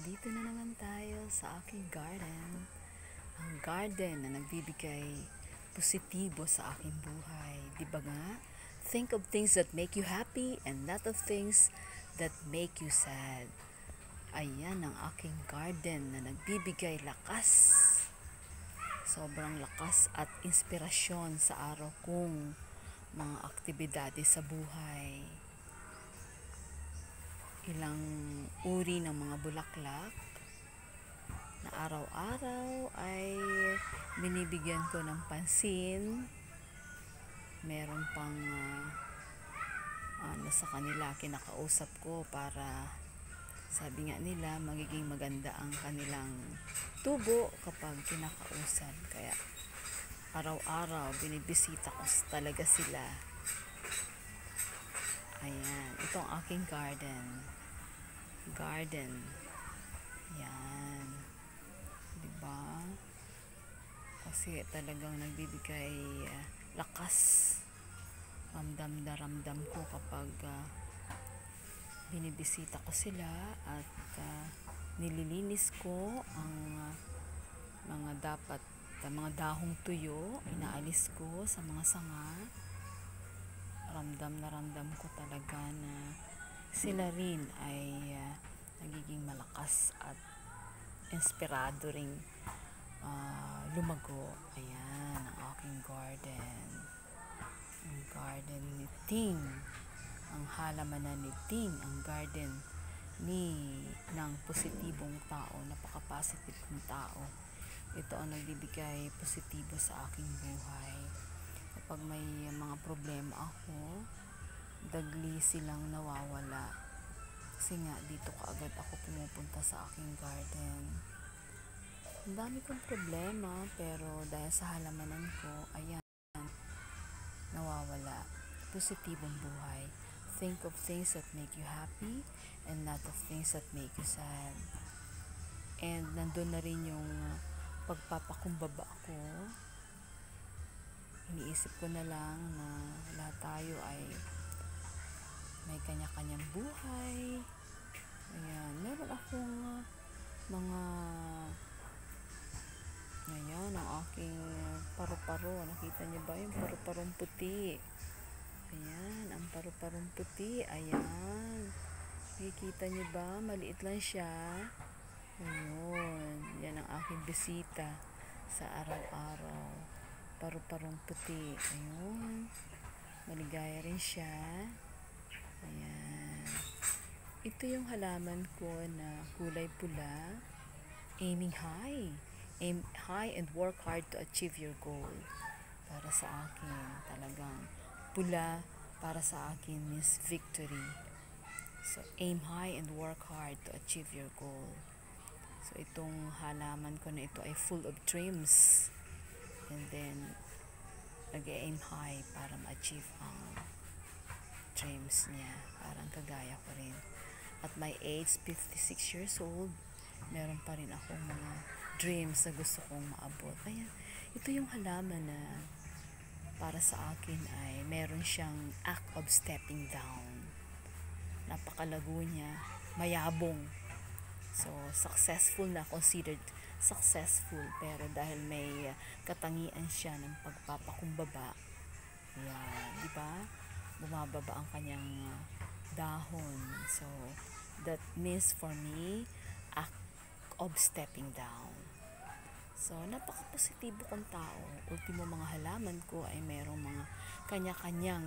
Nandito na naman tayo sa aking garden. Ang garden na nagbibigay positibo sa aking buhay. Di ba nga? Think of things that make you happy and not of things that make you sad. Ayan ang aking garden na nagbibigay lakas. Sobrang lakas at inspirasyon sa araw kong mga aktibidades sa buhay. Ilang uri ng mga bulaklak na araw-araw ay binibigyan ko ng pansin. Meron pang sa kanila kinakausap ko para sabi nga nila magiging maganda ang kanilang tubo kapag kinakausap. Kaya araw-araw binibisita ko talaga sila. Ayan, ito ang aking garden. Yan, diba? Kasi talagang nagbibigay lakas. Ramdam na ramdam ko kapag binibisita ko sila at nililinis ko ang mga dahong tuyo, inaalis ko sa mga sanga. Ramdam na ramdam ko talaga na sila rin ay nagiging malakas at inspirado ring lumago. Ayan ang aking garden. Ang garden ni Ting. Ang halamanan ni Ting. Ang garden ng positibong tao. Napaka-positive ng tao. Ito ang nagbibigay positibo sa aking buhay. Kapag may mga problema ako, dagli silang nawawala. Kasi nga dito kaagad ako pumupunta sa aking garden. Ang dami kong problema pero dahil sa halamanan ko, ayan, nawawala. Positibong buhay. Think of things that make you happy and not of things that make you sad. And nandun na rin yung pagpapakumbaba ko. Iniisip ko na lang na lahat tayo ay may kanya-kanyang buhay. Ayan, meron akong ayan, ang aking paru-paro. Nakita niyo ba yung paru-parong puti? Ayan, ang paru-parong puti. Ayan. Nakikita niyo ba? Maliit lang siya. Ayun. Yan ang aking bisita sa araw-araw. Paru-parong puti. Ayun. Maligaya rin siya. Ayan. Ito yung halaman ko na kulay pula. Aiming high. Aim high and work hard to achieve your goal. Para sa akin, talagang pula para sa akin means victory. So, aim high and work hard to achieve your goal. So, itong halaman ko na ito ay full of dreams. And then, nag-aim high para ma-achieve ang dreams niya. Parang kagaya ko rin. At my age, 56 years old, meron pa rin akong mga dreams na gusto kong maabot. Ayan, ito yung halaman na para sa akin ay meron siyang act of stepping down. Napakalago niya, mayabong. So, successful na, considered successful. Pero dahil may katangian siya ng pagpapakumbaba, ayan, di ba? Bumababa ang kanyang dahon. So, that means for me, act of stepping down. So, napaka-positibo kong tao. Ultimo mga halaman ko ay merong mga kanya-kanyang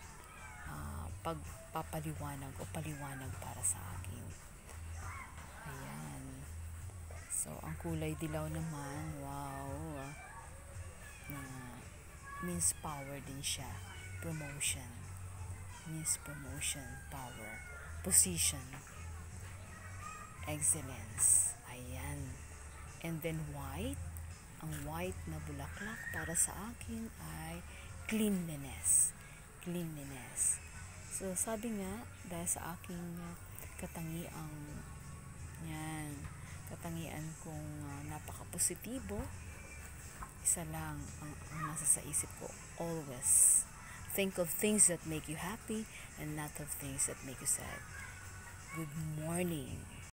pagpapaliwanag o paliwanag para sa akin. Ayan. So, ang kulay dilaw naman, wow, means power din siya. Promotion. Means promotion, power, position, excellence. Ayan. And then white. Ang white na bulaklak para sa akin ay cleanliness. Cleanliness. So, sabi nga, dahil sa aking katangian kong napaka-positibo, isa lang ang nasa sa isip ko, always. Think of things that make you happy and not of things that make you sad. Good morning.